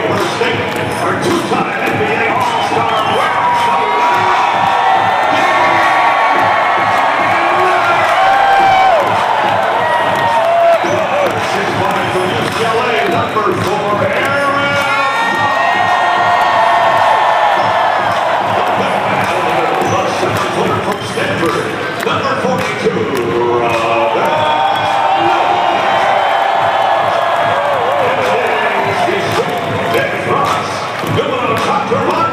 Oklahoma State, our two-time NBA All-Star winner. UCLA, number 4, Aaron. The 7-footer from Stanford, number 42, Robert. And he's and Frost, going on top to